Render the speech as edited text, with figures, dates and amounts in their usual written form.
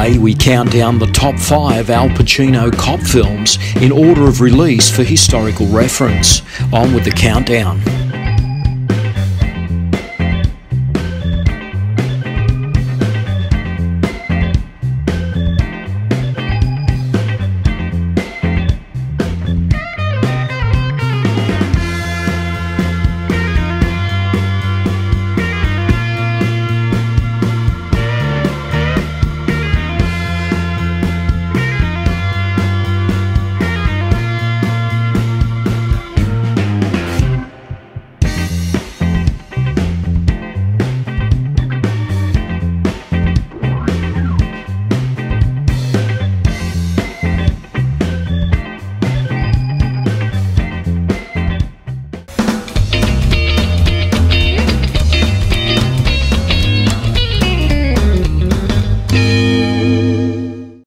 Today we count down the top 5 Al Pacino cop films in order of release for historical reference. On with the countdown.